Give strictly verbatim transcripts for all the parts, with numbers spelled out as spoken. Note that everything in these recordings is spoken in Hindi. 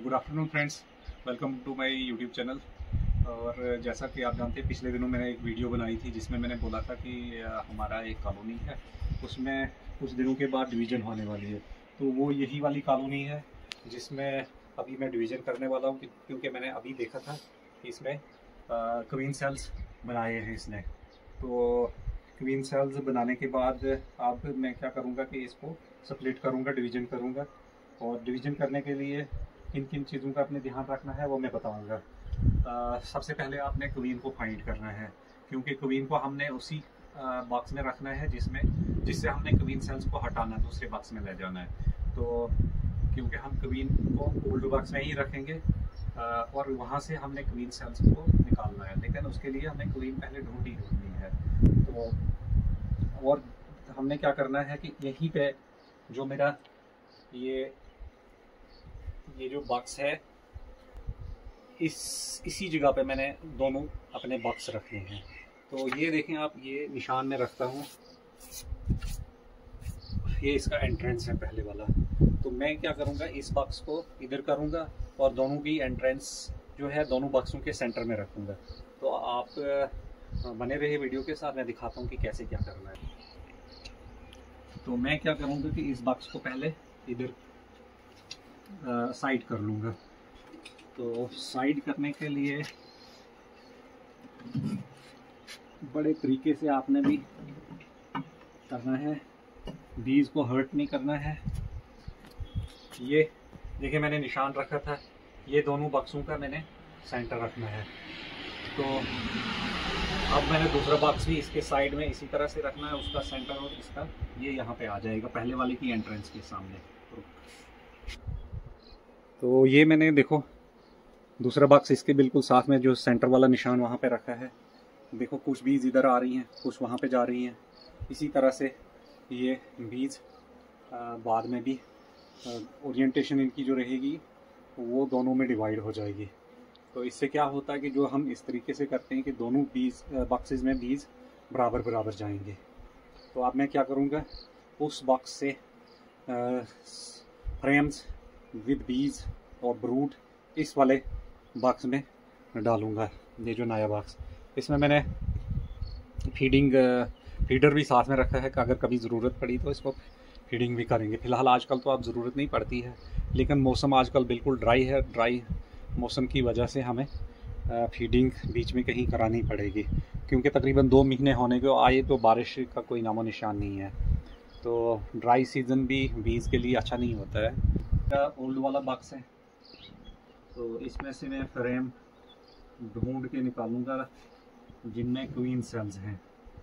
Good afternoon friends, welcome to my YouTube channel. और जैसा कि आप जानते हैं, पिछले दिनों मैंने एक वीडियो बनाई थी जिसमें मैंने बोला था कि हमारा एक कॉलोनी है, उसमें कुछ दिनों के बाद डिवीज़न होने वाली है। तो वो यही वाली कॉलोनी है जिसमें अभी मैं डिवीज़न करने वाला हूँ, क्योंकि मैंने अभी देखा था कि इसमें क्वीन सेल्स बनाए हैं इसने। तो क्वीन सेल्स बनाने के बाद अब मैं क्या करूँगा कि इसको स्प्लिट करूँगा, डिवीज़न करूँगा। और डिवीज़न करने के लिए किन किन चीज़ों का अपने ध्यान रखना है वो मैं बताऊंगा। सबसे पहले आपने क्वीन को फाइंड करना है, क्योंकि क्वीन को हमने उसी बॉक्स में रखना है जिसमें जिससे हमने क्वीन सेल्स को हटाना है, दूसरे बॉक्स में ले जाना है। तो क्योंकि हम क्वीन को ओल्ड बॉक्स में ही रखेंगे और वहाँ से हमने क्वीन सेल्स को निकालना है, लेकिन उसके लिए हमें क्वीन पहले ढूंढनी ढूंढनी है। तो और हमने क्या करना है कि यहीं पे जो मेरा ये ये जो बॉक्स है, इस इसी जगह पे मैंने दोनों अपने बॉक्स रखे हैं। तो ये देखें आप, ये निशान में रखता हूँ, ये इसका एंट्रेंस है पहले वाला। तो मैं क्या करूँगा, इस बॉक्स को इधर करूँगा और दोनों की एंट्रेंस जो है दोनों बॉक्सों के सेंटर में रखूँगा। तो आप बने रहे वीडियो के साथ, मैं दिखाता हूँ कि कैसे क्या करना है। तो मैं क्या करूँगा कि इस बॉक्स को पहले इधर साइड कर लूँगा। तो साइड करने के लिए बड़े तरीके से आपने भी करना है, बीज को हर्ट नहीं करना है। ये देखिए, मैंने निशान रखा था, ये दोनों बॉक्सों का मैंने सेंटर रखना है। तो अब मैंने दूसरा बॉक्स भी इसके साइड में इसी तरह से रखना है, उसका सेंटर, और इसका ये यहाँ पे आ जाएगा पहले वाले की एंट्रेंस के सामने। तो ये मैंने देखो दूसरा बॉक्स इसके बिल्कुल साथ में जो सेंटर वाला निशान वहाँ पे रखा है। देखो कुछ बीज इधर आ रही हैं, कुछ वहाँ पे जा रही हैं। इसी तरह से ये बीज बाद में भी ओरिएंटेशन इनकी जो रहेगी वो दोनों में डिवाइड हो जाएगी। तो इससे क्या होता है कि जो हम इस तरीके से करते हैं कि दोनों बीज बॉक्सेस में बीज बराबर बराबर जाएंगे। तो अब मैं क्या करूँगा, उस बॉक्स से फ्रेम्स विद बीज और ब्रूड इस वाले बॉक्स में डालूंगा। ये जो नया बॉक्स, इसमें मैंने फीडिंग फीडर भी साथ में रखा है कि अगर कभी ज़रूरत पड़ी तो इसको फीडिंग भी करेंगे। फ़िलहाल आजकल तो अब ज़रूरत नहीं पड़ती है, लेकिन मौसम आजकल बिल्कुल ड्राई है। ड्राई मौसम की वजह से हमें फीडिंग बीच में कहीं करानी पड़ेगी, क्योंकि तकरीबन दो महीने होने को आए तो बारिश का कोई नामो निशान नहीं है। तो ड्राई सीज़न भी बीज के लिए अच्छा नहीं होता है। ओल्ड वाला बॉक्स है, तो इसमें से मैं फ्रेम ढूंढ के निकालूंगा जिनमें क्वीन सेल्स हैं।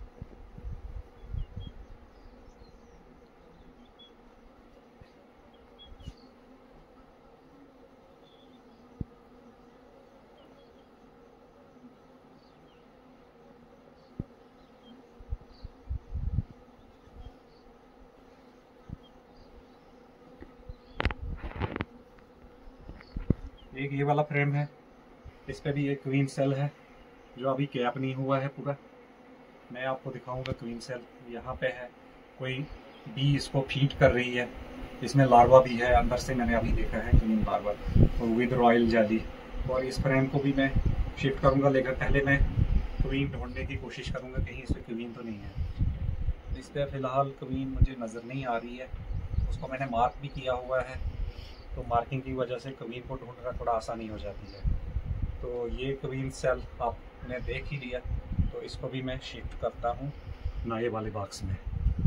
एक ये वाला फ्रेम है, इस पे भी एक क्वीन सेल है जो अभी कैप नहीं हुआ है पूरा। मैं आपको दिखाऊंगा क्वीन सेल यहाँ पे है, कोई बी इसको फीड कर रही है। इसमें लार्वा भी है अंदर से, मैंने अभी देखा है क्वीन लार्वा, और विद रॉयल जेली। और इस फ्रेम को भी मैं शिफ्ट करूँगा, लेकर पहले मैं क्वीन ढूंढने की कोशिश करूँगा कहीं इस पर क्वीन तो नहीं है। इस पर फ़िलहाल क्वीन मुझे नज़र नहीं आ रही है, उसको मैंने मार्क भी किया हुआ है। तो मार्किंग की वजह से क्वीन को ढूंढना थोड़ा आसानी हो जाती है। तो ये क्वीन सेल आपने देख ही लिया, तो इसको भी मैं शिफ्ट करता हूँ नए वाले बॉक्स में।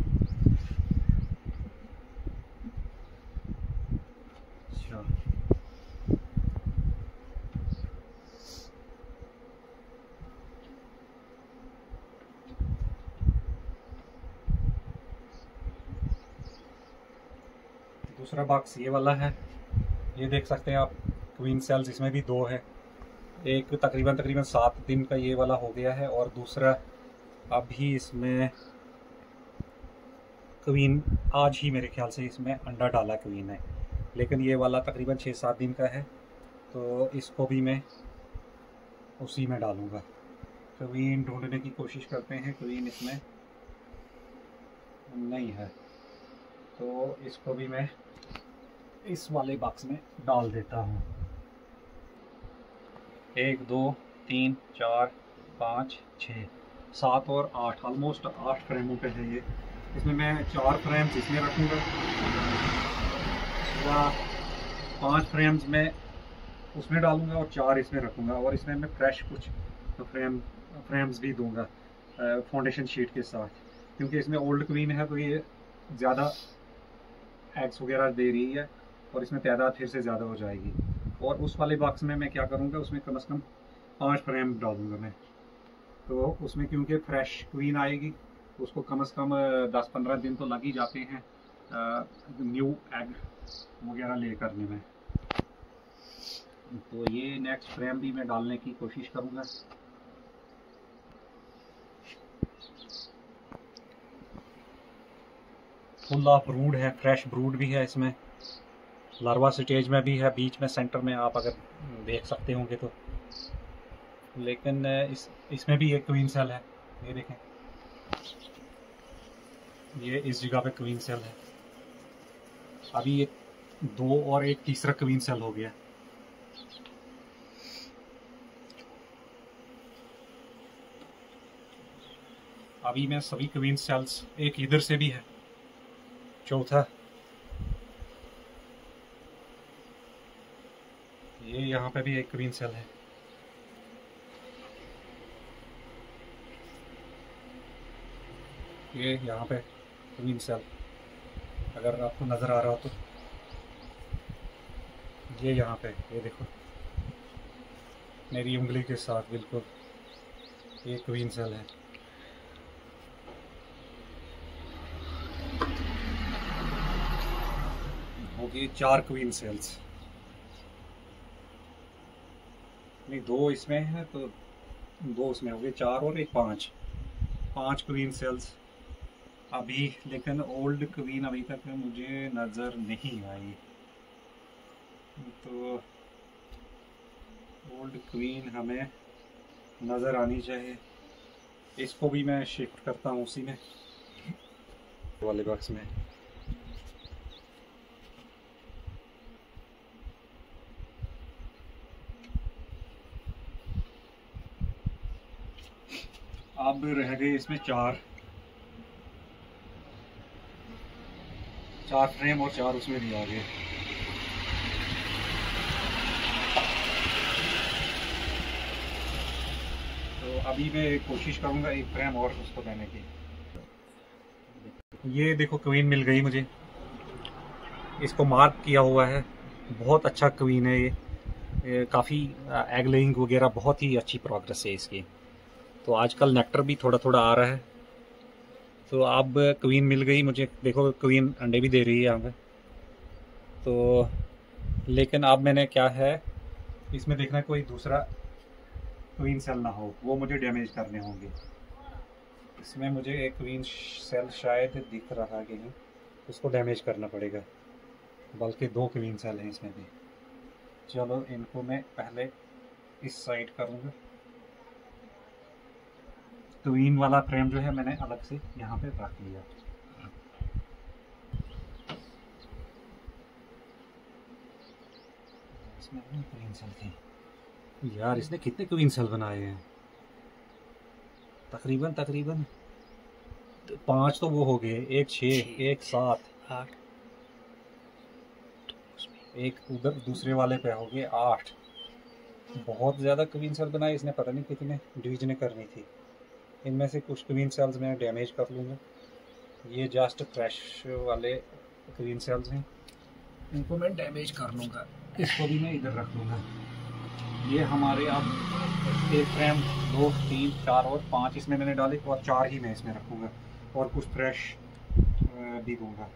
अच्छा, दूसरा बॉक्स ये वाला है, ये देख सकते हैं आप, क्वीन सेल्स इसमें भी दो है। एक तकरीबन तकरीबन सात दिन का ये वाला हो गया है, और दूसरा अभी इसमें क्वीन आज ही मेरे ख्याल से इसमें अंडा डाला क्वीन है, लेकिन ये वाला तकरीबन छः सात दिन का है। तो इसको भी मैं उसी में डालूँगा। क्वीन ढूंढने की कोशिश करते हैं, क्वीन इसमें नहीं है, तो इसको भी मैं इस वाले बॉक्स में डाल देता हूँ। एक दो तीन चार पाँच छः सात और आठ, ऑलमोस्ट आठ फ्रेमों पे है ये। इसमें मैं चार फ्रेम्स इसमें रखूँगा या पांच फ्रेम्स में उसमें डालूँगा और चार इसमें रखूँगा, और इसमें मैं फ्रेश कुछ फ्रेम फ्रेम्स भी दूँगा फाउंडेशन शीट के साथ, क्योंकि इसमें ओल्ड क्वीन है तो ये ज़्यादा एग्स वगैरह दे रही है और इसमें तादाद फिर से ज़्यादा हो जाएगी। और उस वाले बॉक्स में मैं क्या करूँगा, उसमें कम से कम पाँच फ्रेम डालूँगा मैं, तो उसमें क्योंकि फ्रेश क्वीन आएगी उसको कम से कम दस पंद्रह दिन तो लग ही जाते हैं न्यू एग वगैरह ले करने में। तो ये नेक्स्ट फ्रेम भी मैं डालने की कोशिश करूँगा। फुल ऑफ ब्रूड है, फ्रेश ब्रूड भी है इसमें, लार्वा स्टेज में भी है, बीच में सेंटर में आप अगर देख सकते होंगे तो। लेकिन इस इसमें भी एक क्वीन सेल है, ये देखें, ये इस जगह पे क्वीन सेल है। अभी ये दो और एक तीसरा क्वीन सेल हो गया। अभी मैं सभी क्वीन सेल्स, एक इधर से भी है, चौथा ये यहाँ पे भी एक क्वीन सेल है। ये यहाँ पे क्वीन सेल अगर आपको नज़र आ रहा हो तो, ये यहाँ पे, ये देखो मेरी उंगली के साथ बिल्कुल, ये क्वीन सेल है। हो गए चार क्वीन सेल्स, नहीं दो इसमें है तो दो उसमें हो गए, चार और एक पाँच, पाँच क्वीन सेल्स अभी। लेकिन ओल्ड क्वीन अभी तक मुझे नज़र नहीं आई, तो ओल्ड क्वीन हमें नज़र आनी चाहिए। इसको भी मैं शिफ्ट करता हूँ उसी में वाले बॉक्स में। अब रह गए इसमें चार चार फ्रेम और चार उसमें भी आ गए। तो अभी मैं कोशिश करूंगा एक फ्रेम और उसको देने की। ये देखो क्वीन मिल गई मुझे, इसको मार्क किया हुआ है, बहुत अच्छा क्वीन है ये, ये काफ़ी एग लेइंग वगैरह बहुत ही अच्छी प्रोग्रेस है इसकी। तो आजकल नेक्टर भी थोड़ा थोड़ा आ रहा है। तो अब क्वीन मिल गई मुझे, देखो क्वीन अंडे भी दे रही है यहाँ पे। तो लेकिन अब मैंने क्या है, इसमें देखना कोई दूसरा क्वीन सेल ना हो, वो मुझे डैमेज करने होंगे। इसमें मुझे एक क्वीन सेल शायद दिख रहा है कि नहीं, उसको डैमेज करना पड़ेगा, बल्कि दो क्वीन सेल हैं इसमें भी। चलो इनको मैं पहले इस साइड करूँगा। क्वीन वाला फ्रेम जो है मैंने अलग से यहाँ पे रख लिया। इसमें क्वीन सेल थी यार, इसने कितने क्वीन सेल बनाए हैं, तकरीबन तकरीबन पांच तो वो हो गए, एक छः, एक सात, आठ, एक उधर दूसरे वाले पे हो गए आठ। बहुत ज़्यादा क्वीन सेल बनाए इसने, पता नहीं कितने डिवीजनें करनी थी। इनमें से कुछ क्वीन सेल्स मैं डैमेज कर लूँगा। ये जस्ट फ्रेश वाले क्वीन सेल्स हैं, इनको मैं डैमेज कर लूँगा। इसको भी मैं इधर रख लूँगा। ये हमारे अब एक फ्रेम, दो, तीन, चार और पाँच इसमें मैंने डाले, और चार ही मैं इसमें रखूँगा और कुछ फ्रेश भी दूँगा।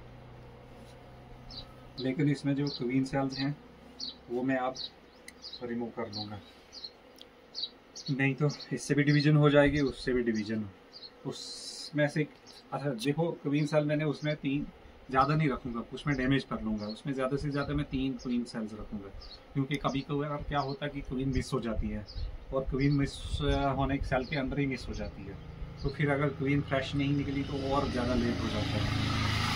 लेकिन इसमें जो क्वीन सेल्स हैं वो मैं अब रिमूव कर लूँगा, नहीं तो इससे भी डिवीज़न हो जाएगी, उससे भी डिवीज़न। उसमें से अच्छा देखो क्वीन सेल मैंने उसमें तीन, ज़्यादा नहीं रखूँगा, उसमें डैमेज कर लूँगा। उसमें ज़्यादा से ज़्यादा मैं तीन क्वीन सेल्स रखूँगा, क्योंकि कभी कभार क्या होता है कि क्वीन मिस हो जाती है, और क्वीन मिस होने के सेल के अंदर ही मिस हो जाती है। तो फिर अगर क्वीन फ्रेश नहीं निकली तो और ज़्यादा लेट हो जाता है।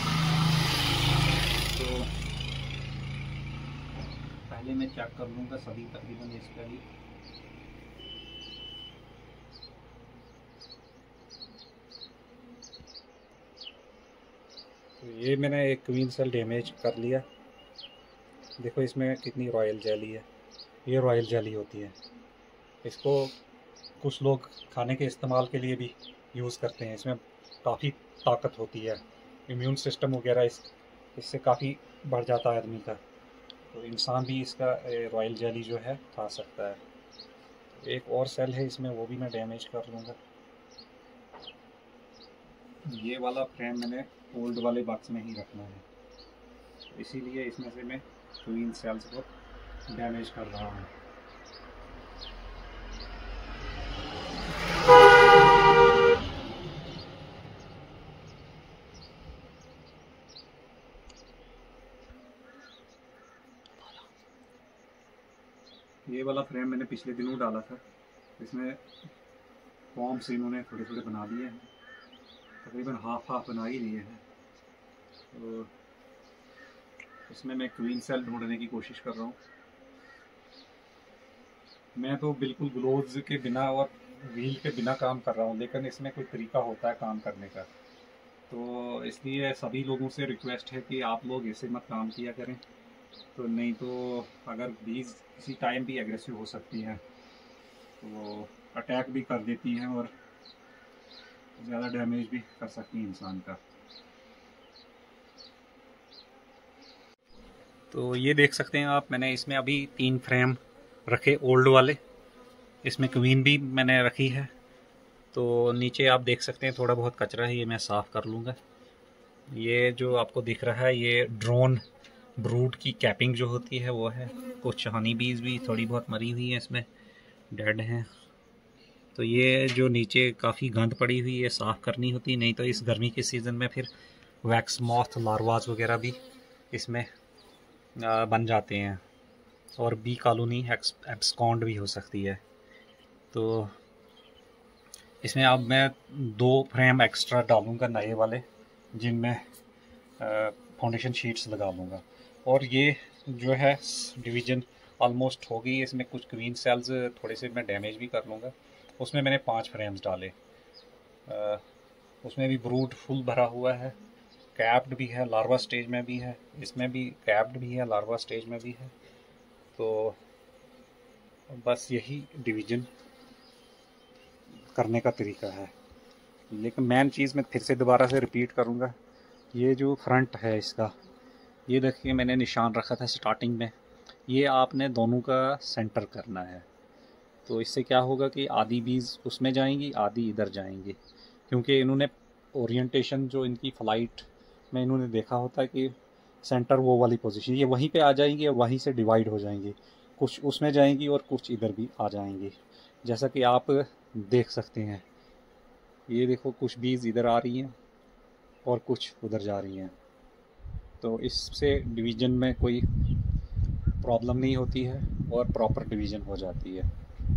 तो पहले मैं चेक कर लूँगा सभी तकरीबन इसका भी ये मैंने एक क्वीन सेल डैमेज कर लिया। देखो इसमें कितनी रॉयल जेली है। ये रॉयल जेली होती है। इसको कुछ लोग खाने के इस्तेमाल के लिए भी यूज़ करते हैं। इसमें काफ़ी ताकत होती है, इम्यून सिस्टम वगैरह इस इससे काफ़ी बढ़ जाता है आदमी का। तो इंसान भी इसका रॉयल जेली जो है खा सकता है। तो एक और सेल है इसमें, वो भी मैं डैमेज कर लूँगा। ये वाला फ्रेम मैंने ओल्ड वाले बॉक्स में ही रखना है, तो इसीलिए इसमें से मैं क्वीन सेल्स को डैमेज कर रहा हूँ। ये वाला फ्रेम मैंने पिछले दिनों डाला था। इसमें फॉर्म से इन्होंने थोड़े थोड़े बना लिए हैं, तकरीबन हाफ हाफ बना ही लिए हैं। तो इसमें मैं क्वीन सेल ढूंढने की कोशिश कर रहा हूँ। मैं तो बिल्कुल ग्लोव्स के बिना और व्हील के बिना काम कर रहा हूँ, लेकिन इसमें कोई तरीका होता है काम करने का। तो इसलिए सभी लोगों से रिक्वेस्ट है कि आप लोग ऐसे मत काम किया करें, तो नहीं तो अगर बीज किसी टाइम भी एग्रेसिव हो सकती हैं, तो अटैक भी कर देती हैं और ज़्यादा डैमेज भी कर सकती हैं इंसान का। तो ये देख सकते हैं आप, मैंने इसमें अभी तीन फ्रेम रखे ओल्ड वाले। इसमें क्वीन भी मैंने रखी है। तो नीचे आप देख सकते हैं थोड़ा बहुत कचरा है, ये मैं साफ़ कर लूँगा। ये जो आपको दिख रहा है ये ड्रोन ब्रूड की कैपिंग जो होती है वो है। कुछ हनी बीज भी थोड़ी बहुत मरी हुई है, इसमें डेड हैं। तो ये जो नीचे काफ़ी गंद पड़ी हुई है, साफ़ करनी होती, नहीं तो इस गर्मी के सीज़न में फिर वैक्स मॉथ लार्वाज वगैरह भी इसमें बन जाते हैं और बी कॉलोनी एब्सकॉन्ड भी हो सकती है। तो इसमें अब मैं दो फ्रेम एक्स्ट्रा डालूंगा नए वाले, जिनमें फाउंडेशन शीट्स लगा लूँगा। और ये जो है डिवीज़न ऑलमोस्ट होगी। इसमें कुछ क्वीन सेल्स थोड़े से मैं डैमेज भी कर लूँगा। उसमें मैंने पांच फ्रेम्स डाले। आ, उसमें भी ब्रूड फुल भरा हुआ है, कैप्ड भी है, लार्वा स्टेज में भी है, इसमें भी कैप्ड भी है, लार्वा स्टेज में भी है। तो बस यही डिवीज़न करने का तरीका है। लेकिन मेन चीज़ मैं फिर से दोबारा से रिपीट करूँगा, ये जो फ्रंट है इसका, ये देखिए मैंने निशान रखा था स्टार्टिंग में, ये आपने दोनों का सेंटर करना है। तो इससे क्या होगा कि आधी बीज उसमें जाएंगी, आधी इधर जाएंगी, क्योंकि इन्होंने ओरिएंटेशन जो इनकी फ़्लाइट में इन्होंने देखा होता है कि सेंटर वो वाली पोजीशन, ये वहीं पे आ जाएंगी और वहीं से डिवाइड हो जाएंगी। कुछ उसमें जाएंगी और कुछ इधर भी आ जाएंगी, जैसा कि आप देख सकते हैं। ये देखो कुछ बीज इधर आ रही हैं और कुछ उधर जा रही हैं। तो इससे डिवीज़न में कोई प्रॉब्लम नहीं होती है और प्रॉपर डिवीज़न हो जाती है।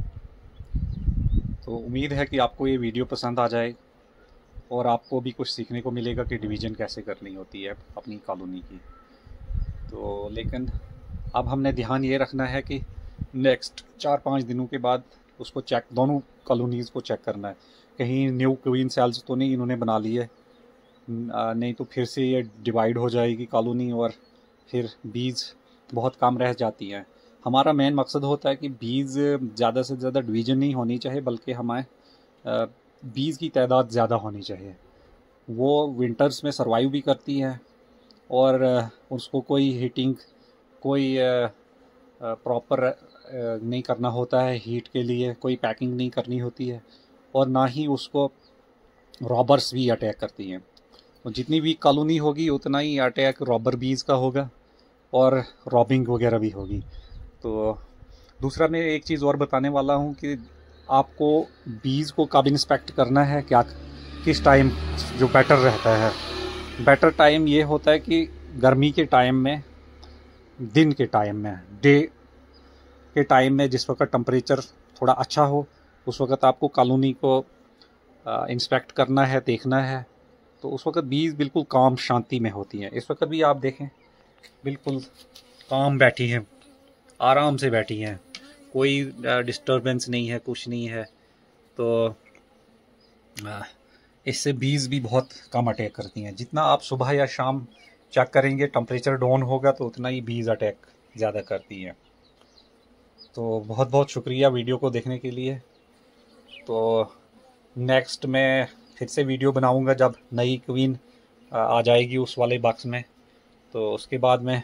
तो उम्मीद है कि आपको ये वीडियो पसंद आ जाए और आपको भी कुछ सीखने को मिलेगा कि डिवीज़न कैसे करनी होती है अपनी कॉलोनी की। तो लेकिन अब हमने ध्यान ये रखना है कि नेक्स्ट चार पाँच दिनों के बाद उसको चेक, दोनों कॉलोनीज़ को चेक करना है, कहीं न्यू क्वीन सेल्स तो नहीं इन्होंने बना लिए, नहीं तो फिर से ये डिवाइड हो जाएगी कॉलोनी और फिर बीज बहुत कम रह जाती हैं। हमारा मेन मकसद होता है कि बीज ज़्यादा से ज़्यादा डिवीज़न नहीं होनी चाहिए, बल्कि हमें बीज की तादाद ज़्यादा होनी चाहिए। वो विंटर्स में सर्वाइव भी करती हैं और उसको कोई हीटिंग, कोई प्रॉपर नहीं करना होता है हीट के लिए, कोई पैकिंग नहीं करनी होती है, और ना ही उसको रॉबर्स भी अटैक करती हैं। तो जितनी भी कॉलोनी होगी उतना ही अटैक रॉबर बीज का होगा और रॉबिंग वगैरह भी होगी। तो दूसरा मैं एक चीज़ और बताने वाला हूँ कि आपको बीज को कब इंस्पेक्ट करना है, क्या किस टाइम जो बेटर रहता है। बेटर टाइम ये होता है कि गर्मी के टाइम में, दिन के टाइम में, डे के टाइम में, जिस वक्त टेम्परेचर थोड़ा अच्छा हो, उस वक्त आपको कॉलोनी को इंस्पेक्ट करना है, देखना है। तो उस वक्त बीज बिल्कुल काम शांति में होती हैं। इस वक्त भी आप देखें बिल्कुल काम बैठी हैं, आराम से बैठी हैं, कोई डिस्टर्बेंस नहीं है, कुछ नहीं है। तो इससे बीज भी बहुत कम अटैक करती हैं। जितना आप सुबह या शाम चेक करेंगे टेम्परेचर डाउन होगा तो उतना ही बीज अटैक ज़्यादा करती हैं। तो बहुत बहुत शुक्रिया वीडियो को देखने के लिए। तो नेक्स्ट मैं फिर से वीडियो बनाऊंगा जब नई क्वीन आ जाएगी उस वाले बॉक्स में, तो उसके बाद मैं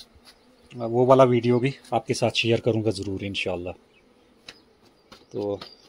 वो वाला वीडियो भी आपके साथ शेयर करूंगा ज़रूर इंशाल्लाह। तो